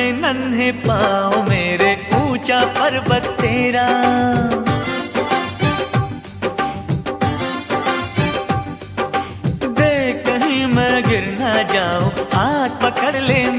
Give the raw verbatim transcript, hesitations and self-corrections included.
नन्हे पाँव मेरे ऊंचा पर्वत तेरा। देख कहीं मैं गिर ना जाऊं, हाथ पकड़ ले